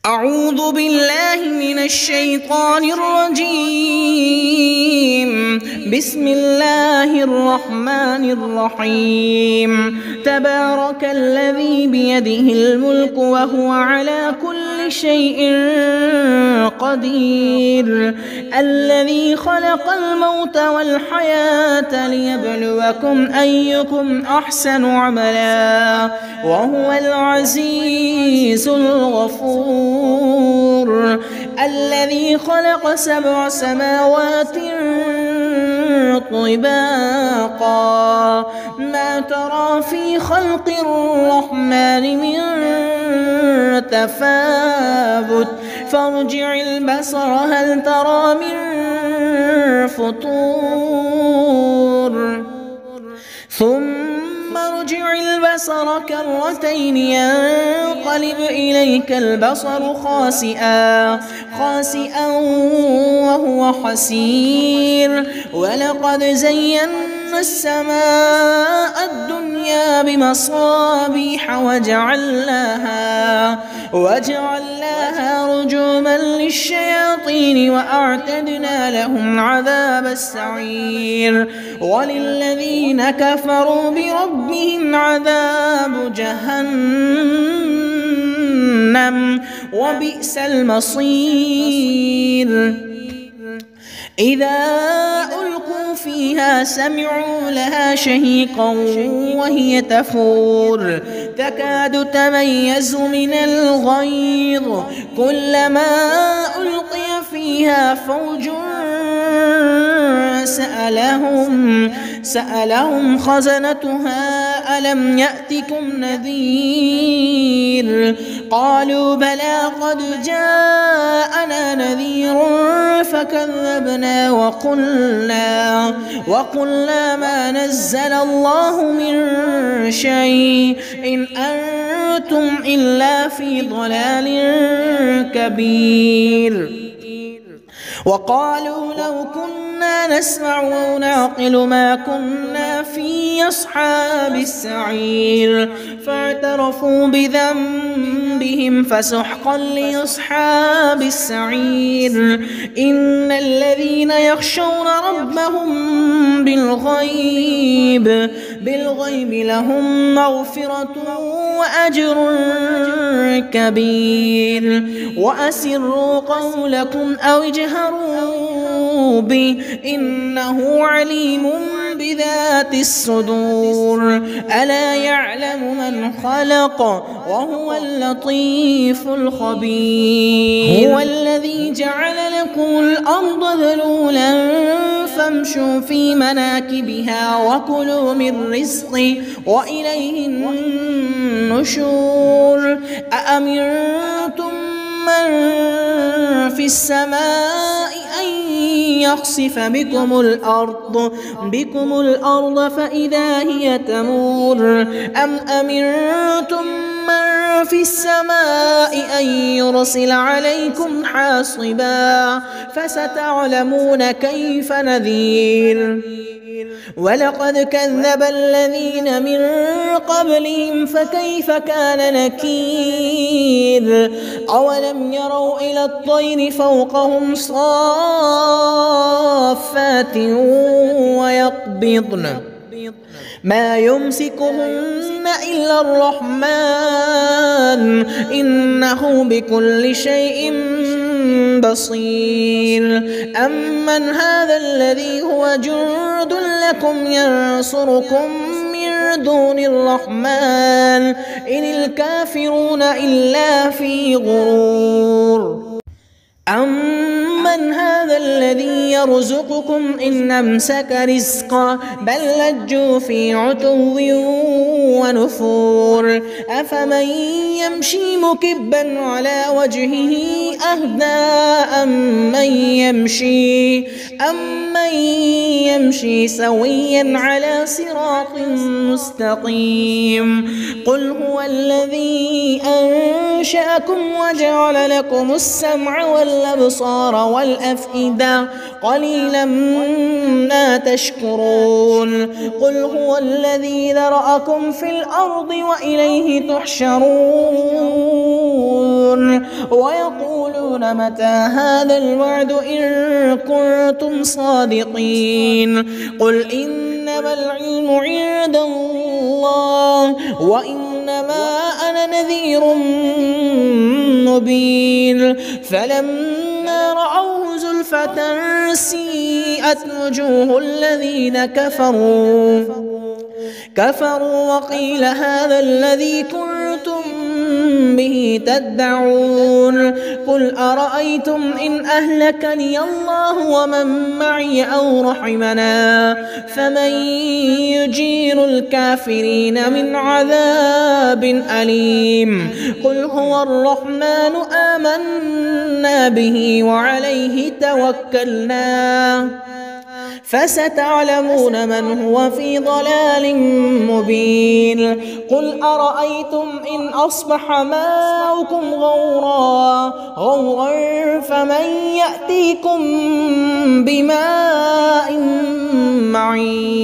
أعوذ بالله من الشيطان الرجيم. بسم الله الرحمن الرحيم. تبارك الذي بيده الملك وهو على كل شيء قدير، الذي خلق الموت والحياة ليبلوكم أيكم أحسن عملا وهو العزيز الغفور، الذي خلق 7 سماوات طباقا ما ترى في خلق الرحمن من تفاوت فارجع البصر هل ترى من فطور ثم ارجع البصر كرتين ينقلب إليك البصر خاسئا وهو حسير. ولقد زينا السماء الدنيا بمصابيح وجعلناها رجوما للشياطين وأعتدنا لهم عذاب السعير. وللذين كفروا بربهم عذاب جهنم وبئس المصير. إذا ألقوا فيها سمعوا لها شهيقا وهي تفور تكاد تميز من الغيظ كلما ألقي فيها فوج سألهم خزنتها ألم يأتكم نذير قالوا بلى قد جاءنا نذير فكذبنا وقلنا ما نزل الله من شيء إن أنتم إلا في ضلال كبير. وقالوا لو كنا نسمع أو نعقل ما كنا في أصحاب السعير فاعترفوا بذنبهم فسحقا لأصحاب السعير. إن الذين يخشون ربهم بالغيب لهم مغفرة وأجر كبير. وأسروا قولكم أو اجهروا به إنه عليم بذات الصدور. ألا يعلم من خلق وهو اللطيف الخبير. هو الذي جعل لكم الأرض ذلولا فامشوا في مناكبها وكلوا من رزقه وإليه النشور. أأمنتم من في السماء أن يخسف بكم الأرض فإذا هي تمور أم أمنتم من في السماء أن يرسل عليكم حاصبا فستعلمون كيف نذير. ولقد كذب الذين من قبلهم فكيف كان نكير. أولم يروا إلى الطير فوقهم صافات ويقبضن ما يمسكهن إلا الرحمن إنه بكل شيء بصير. أمن هذا الذي هو جند لكم ينصركم من دون الرحمن إن الكافرون إلا في غرور. أمن هذا الذي يرزقكم إن أمسك رزقا بل لجوا في عتو ونفور. أفمن يمشي مكبا على وجهه أهدى أمن يمشي سويا على صراط مستقيم. قل هو الذي أنشأكم وجعل لكم السمع والأبصار والأفئدة قليلا ما تشكرون. قل هو الذي ذرأكم في الأرض وإليه تحشرون. ويقولون متى هذا الوعد إن كنتم صادقين قل إنما العلم عند الله وإنما أنا نذير مبين فلما رأوه زلفة سيئت وجوه الذين كفروا وقيل هذا الذي كنتم به تدعون قل أرأيتم إن أهلكني الله ومن معي أو رحمنا فمن يجير الكافرين من عذاب أليم قل هو الرحمن آمنا به وعليه توكلنا فستعلمون من هو في ضلال مبين قل أرأيتم إن أصبح ماؤكم غورا فمن يأتيكم بماء معين